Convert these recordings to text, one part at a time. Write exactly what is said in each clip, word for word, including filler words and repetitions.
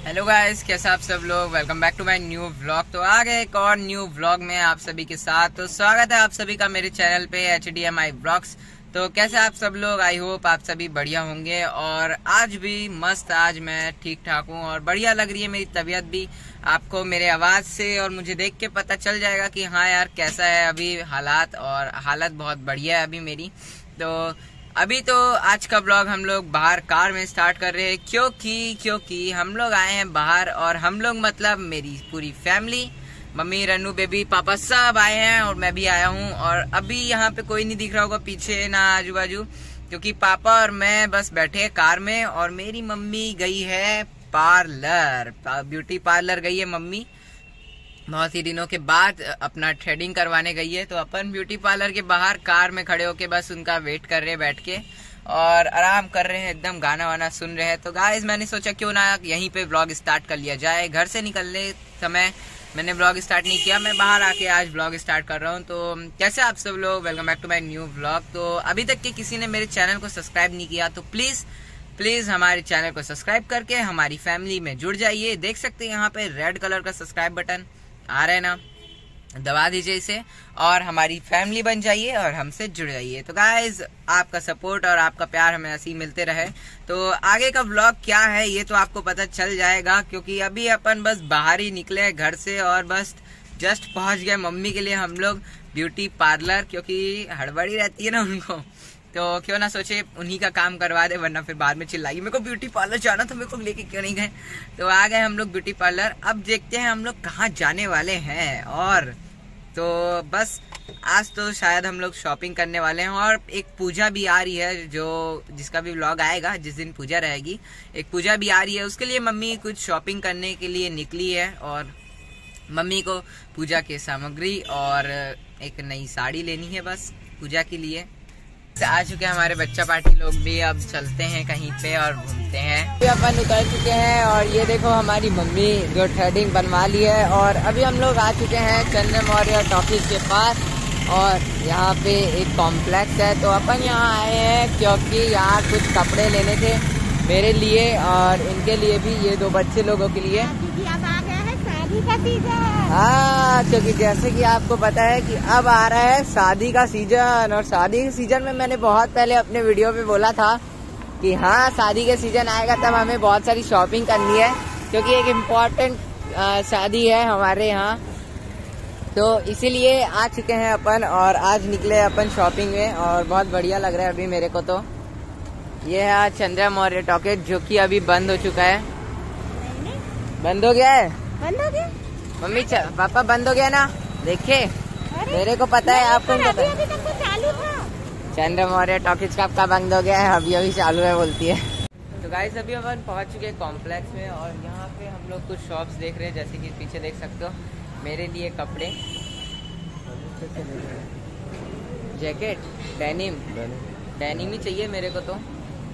Hello guys, कैसे आप सब लोग। Welcome back to my new vlog. तो आ गए एक और न्यू व्लॉग में आप सभी के साथ। तो स्वागत है आप सभी का मेरे चैनल पे H D M I vlogs. तो कैसे आप सब लोग, आई होप आप सभी बढ़िया होंगे। और आज भी मस्त, आज मैं ठीक ठाक हूँ और बढ़िया लग रही है मेरी तबीयत भी। आपको मेरे आवाज से और मुझे देख के पता चल जाएगा कि हाँ यार कैसा है अभी हालात, और हालत बहुत बढ़िया है अभी मेरी। तो अभी तो आज का ब्लॉग हम लोग बाहर कार में स्टार्ट कर रहे हैं, क्योंकि क्योंकि हम लोग आए हैं बाहर। और हम लोग मतलब मेरी पूरी फैमिली, मम्मी, रन्नू, बेबी, पापा सब आए हैं और मैं भी आया हूँ। और अभी यहाँ पे कोई नहीं दिख रहा होगा पीछे ना आजू बाजू, क्योंकि पापा और मैं बस बैठे हैं कार में। और मेरी मम्मी गई है पार्लर, ब्यूटी पार्लर गई है मम्मी। बहुत ही दिनों के बाद अपना थ्रेडिंग करवाने गई है। तो अपन ब्यूटी पार्लर के बाहर कार में खड़े होके बस उनका वेट कर रहे हैं बैठ के, और आराम कर रहे हैं, एकदम गाना वाना सुन रहे हैं। तो गाइस मैंने सोचा क्यों ना यहीं पे व्लॉग स्टार्ट कर लिया जाए। घर से निकलने समय मैंने व्लॉग स्टार्ट नहीं किया, मैं बाहर आके आज व्लॉग स्टार्ट कर रहा हूँ। तो कैसे आप सब लोग, welcome back to my new vlog. तो अभी तक के किसी ने मेरे चैनल को सब्सक्राइब नहीं किया तो प्लीज प्लीज हमारे चैनल को सब्सक्राइब करके हमारी फैमिली में जुड़ जाइए। देख सकते हैं यहाँ पे रेड कलर का सब्सक्राइब बटन आ रहा है ना, दबा दीजिए इसे और हमारी फैमिली बन जाइए और हमसे जुड़ जाइए। तो गाइज आपका सपोर्ट और आपका प्यार हमें ऐसे ही मिलते रहे। तो आगे का व्लॉग क्या है ये तो आपको पता चल जाएगा, क्योंकि अभी अपन बस बाहर ही निकले घर से और बस जस्ट पहुंच गए मम्मी के लिए हम लोग ब्यूटी पार्लर, क्योंकि हड़बड़ी रहती है ना उनको, तो क्यों ना सोचे उन्हीं का काम करवा दे, वरना फिर बाद में चिल्लाएगी मेरे को ब्यूटी पार्लर जाना था, मेरे को लेके क्यों नहीं गए। तो आ गए हम लोग ब्यूटी पार्लर। अब देखते हैं हम लोग कहाँ जाने वाले हैं। और तो बस आज तो शायद हम लोग शॉपिंग करने वाले हैं, और एक पूजा भी आ रही है, जो जिसका भी व्लॉग आएगा जिस दिन पूजा रहेगी, एक पूजा भी आ रही है। उसके लिए मम्मी कुछ शॉपिंग करने के लिए निकली है, और मम्मी को पूजा की सामग्री और एक नई साड़ी लेनी है बस पूजा के लिए। आ चुके हैं हमारे बच्चा पार्टी लोग भी, अब चलते हैं कहीं पे और घूमते हैं। अभी अपन उतर चुके हैं और ये देखो हमारी मम्मी जो थ्रेडिंग बनवा ली है। और अभी हम लोग आ चुके हैं चंद्र मौर्य टॉकीज के पास, और यहाँ पे एक कॉम्प्लेक्स है। तो अपन यहाँ आए हैं क्योंकि यहाँ कुछ कपड़े लेने थे मेरे लिए और इनके लिए भी, ये दो बच्चे लोगों के लिए। हाँ, क्योंकि जैसे कि आपको पता है कि अब आ रहा है शादी का सीजन, और शादी के सीजन में मैंने बहुत पहले अपने वीडियो पे बोला था कि हाँ शादी के सीजन आएगा तब हमें बहुत सारी शॉपिंग करनी है, क्योंकि एक इम्पोर्टेंट शादी है हमारे यहाँ। तो इसीलिए आ चुके हैं अपन और आज निकले अपन शॉपिंग में, और बहुत बढ़िया लग रहा है अभी मेरे को। तो ये है आज चंद्र मौर्य टॉकीज, जो कि अभी बंद हो चुका है। बंद हो गया है? बंद हो गया मम्मी, पापा बंद हो गया ना, देखे मेरे को पता है, आपको नहीं पता। अभी तक तो चालू था चंद्र मौर्य टॉकीज का, आपका बंद हो गया है, अभी अभी चालू है बोलती है। तो गाइस अभी अपन पहुंच चुके हैं कॉम्प्लेक्स में, और यहाँ पे हम लोग कुछ शॉप्स देख रहे हैं, जैसे कि पीछे देख सकते हो मेरे लिए कपड़े, जैकेट, डेनिम डेनिम ही चाहिए मेरे को। तो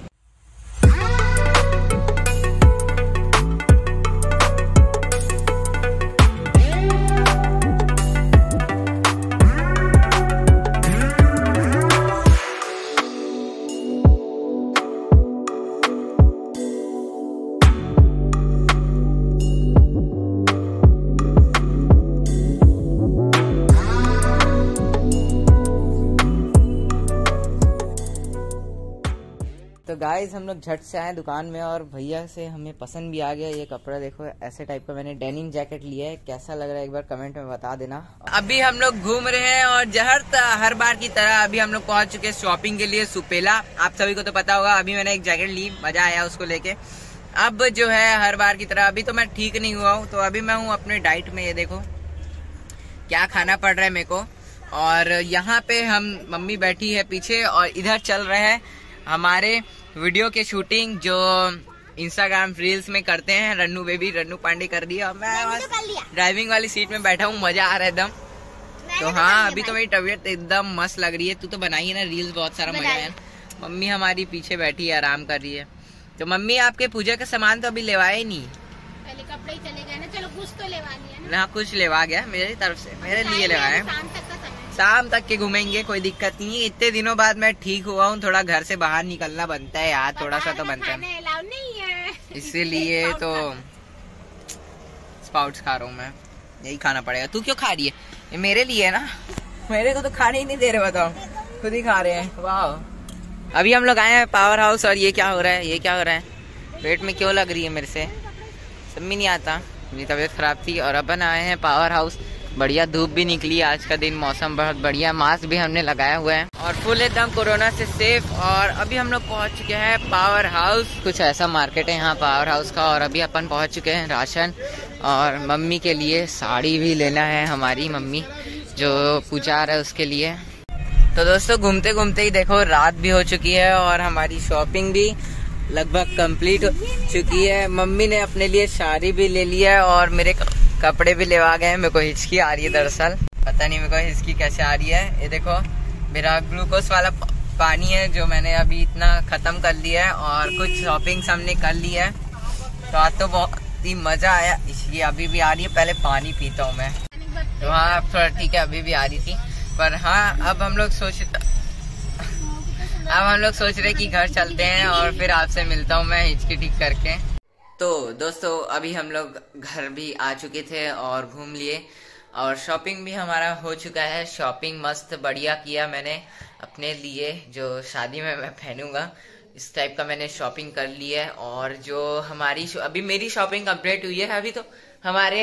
तो गाइज हम लोग झट से आए दुकान में, और भैया से हमें पसंद भी आ गया ये कपड़ा। देखो ऐसे टाइप का मैंने डेनिम जैकेट लिया है, कैसा लग रहा है एक बार कमेंट में बता देना। अभी हम लोग घूम रहे हैं, और जहर हर बार की तरह अभी हम लोग पहुंच चुके हैं शॉपिंग के लिए सुपेला। आप सभी को तो पता होगा, अभी मैंने एक जैकेट ली, मजा आया उसको लेके। अब जो है हर बार की तरह अभी तो मैं ठीक नहीं हुआ हूँ, तो अभी मैं हूँ अपने डाइट में। ये देखो क्या खाना पड़ रहा है मेरे को। और यहाँ पे हम मम्मी बैठी है पीछे, और इधर चल रहे हैं हमारे वीडियो के शूटिंग जो इंस्टाग्राम रील्स में करते हैं। रन्नू बेबी, रन्नू पांडे कर दिया, और मैं बस ड्राइविंग वाली सीट में बैठा हूँ, मजा आ रहा है एकदम। तो हाँ अभी तो मेरी तबीयत एकदम मस्त लग रही है। तू तो बनाई है ना रील्स, बहुत सारा मजा आया। मम्मी हमारी पीछे बैठी है, आराम कर रही है। तो मम्मी आपके पूजा का सामान तो अभी लेवाए नहीं, पहले कपड़े ही चले गए ना, चलो कुछ तो लेवा लिया ना। कुछ लेवा गया मेरी तरफ से, मेरे लिए लेवाए। शाम तक के घूमेंगे, कोई दिक्कत नहीं है। इतने दिनों बाद मैं ठीक हुआ हूँ, थोड़ा घर से बाहर निकलना बनता है यार, थोड़ा सा तो बनता है, इसीलिए तो स्पाउट्स खा रहा हूँ मैं, यही खाना पड़ेगा। तू क्यों खा रही है? ये मेरे लिए है ना, मेरे को तो खाने ही नहीं दे रहे, बताओ, खुद ही खा रहे हैं। वाह, अभी हम लोग आए हैं पावर हाउस और ये क्या हो रहा है, ये क्या हो रहा है, पेट में क्यों लग रही है मेरे से, समझ नहीं आता, मेरी तबीयत खराब थी। और अपन आए हैं पावर हाउस, बढ़िया धूप भी निकली आज का दिन, मौसम बहुत बढ़िया, मास्क भी हमने लगाया हुआ है और फुल एकदम कोरोना से सेफ। और अभी हम लोग पहुंच चुके हैं पावर हाउस, कुछ ऐसा मार्केट है यहाँ पावर हाउस का। और अभी अपन पहुंच चुके हैं राशन, और मम्मी के लिए साड़ी भी लेना है, हमारी मम्मी जो पूजा है उसके लिए। तो दोस्तों घूमते घूमते ही देखो रात भी हो चुकी है और हमारी शॉपिंग भी लगभग कंप्लीट हो चुकी है। मम्मी ने अपने लिए साड़ी भी ले लिया है और मेरे कपड़े भी लेवा गए हैं। मेरे को हिचकी आ रही है, दरअसल पता नहीं मेरे को हिचकी कैसे आ रही है। ये देखो मेरा ग्लूकोज वाला पानी है जो मैंने अभी इतना खत्म कर लिया है, और कुछ शॉपिंग हमने कर ली है। तो आज तो बहुत ही मजा आया, इसलिए अभी भी आ रही है। पहले पानी पीता हूँ मैं, तो हाँ थोड़ा ठीक है, अभी भी आ रही थी। पर हाँ अब हम लोग सोच अब हम लोग सोच रहे कि घर चलते हैं और फिर आपसे मिलता हूँ मैं हिचकी ठीक करके। तो दोस्तों अभी हम लोग घर भी आ चुके थे और घूम लिए, और शॉपिंग भी हमारा हो चुका है। शॉपिंग मस्त बढ़िया किया मैंने अपने लिए, जो शादी में मैं पहनूंगा, इस टाइप का मैंने शॉपिंग कर ली है। और जो हमारी अभी मेरी शॉपिंग कंप्लीट हुई है, अभी तो हमारे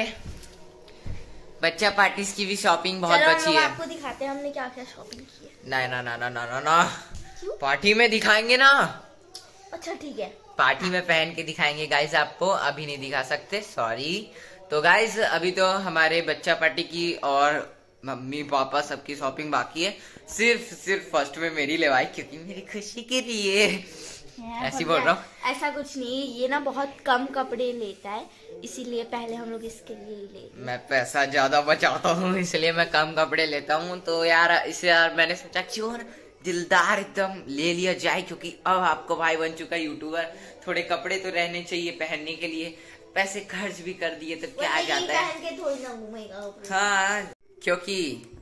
बच्चा पार्टीज की भी शॉपिंग बहुत बची है। आपको दिखाते हैं हमने क्या क्या शॉपिंग की है। ना ना ना ना ना ना ना पार्टी में दिखाएंगे ना। अच्छा ठीक है, पार्टी में पहन के दिखाएंगे गाइज, आपको अभी नहीं दिखा सकते, सॉरी। तो गाइज अभी तो हमारे बच्चा पार्टी की और मम्मी पापा सबकी शॉपिंग बाकी है। सिर्फ सिर्फ फर्स्ट में मेरी लेवाई, क्योंकि मेरी खुशी के लिए ऐसी बोल रहा हूँ। ऐसा कुछ नहीं, ये ना बहुत कम कपड़े लेता है, इसीलिए पहले हम लोग इसके लिए ही ले। मैं पैसा ज्यादा बचाता हूँ इसलिए मैं कम कपड़े लेता हूँ। तो यार इसे यार मैंने सोचा क्यों दिलदार एकदम ले लिया जाए, क्योंकि अब आपको भाई बन चुका यूट्यूबर, थोड़े कपड़े तो रहने चाहिए पहनने के लिए। पैसे खर्च भी कर दिए तो क्या जाता है, के थोड़ी ना घूमेगा। हाँ क्योंकि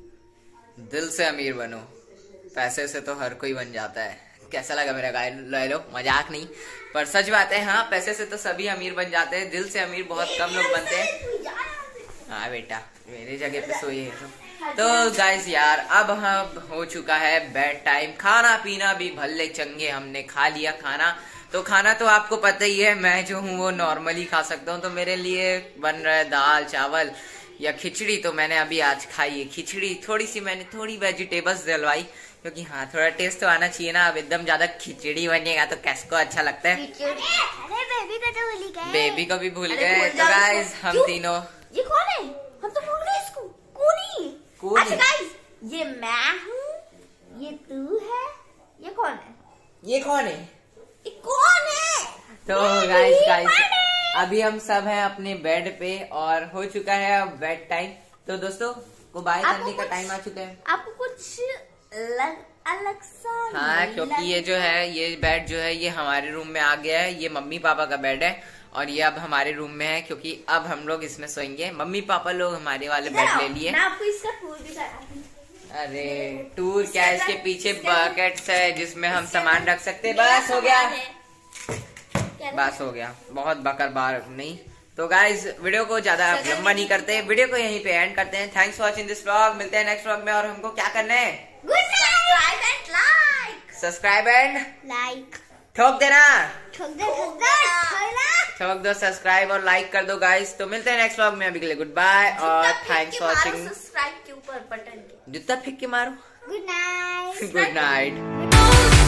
दिल से अमीर बनो, पैसे से तो हर कोई बन जाता है। कैसा लगा मेरा गाय, ले लो, मजाक नहीं पर सच बात है। हाँ पैसे से तो सभी अमीर बन जाते हैं, दिल से अमीर बहुत कम लोग बनते हैं। हाँ बेटा मेरी जगह पे सोइए। तो गाइस यार अब हम हो चुका है बेड टाइम, खाना पीना भी भल्ले चंगे हमने खा लिया खाना। तो खाना तो आपको पता ही है, मैं जो हूँ वो नॉर्मली खा सकता हूँ। तो मेरे लिए बन रहा है दाल चावल या खिचड़ी, तो मैंने अभी आज खाई है खिचड़ी। थोड़ी सी मैंने थोड़ी वेजिटेबल्स डलवाई, क्योंकि हाँ थोड़ा टेस्ट तो आना चाहिए ना। अब एकदम ज्यादा खिचड़ी बनेगा तो किसको अच्छा लगता है। अरे बेबी को तो भूल गए, बेबी को भी भूल गए। तो गाइस हम तीनों, ये कौन है? हम तो भूल गए इसको, कूनी। कूनी। अच्छा गाइस ये मैं हूँ, ये तू है, ये कौन है? ये कौन है? ये कौन है? तो गाइस गाइस अभी हम सब हैं अपने बेड पे और हो चुका है अब बेड टाइम। तो दोस्तों को बाय करने का टाइम आ चुका है। आपको कुछ अलग अलग सा हाँ क्योंकि ये जो है ये बेड जो है ये हमारे रूम में आ गया है। ये मम्मी पापा का बेड है और ये अब हमारे रूम में है, क्योंकि अब हम लोग इसमें सोएंगे। मम्मी पापा लोग हमारे वाले बेड ले लिए। मैं आपको इसका टूर भी कराती। अरे टूर क्या है, इसके पीछे बकेट्स है जिसमें हम सामान रख सकते हैं। बस हो गया, बस हो गया, बहुत बकर बार नहीं। तो गाइज वीडियो को ज्यादा लंबा नहीं करते, वीडियो को यहीं पे एंड करते हैं। Thanks for watching this vlog, मिलते हैं नेक्स्ट व्लॉग में। और हमको क्या करना है, सब्सक्राइब एंड लाइक ठोक देना, ठोक दे ठोक दे ठोक दो, सब्सक्राइब और लाइक कर दो गाइज। तो मिलते हैं नेक्स्ट व्लॉग में, अभी के लिए गुड बाय और थैंक्स फॉर वॉचिंग। सब्सक्राइब के ऊपर बटन के जूता फेंक के मारो। Good night good night.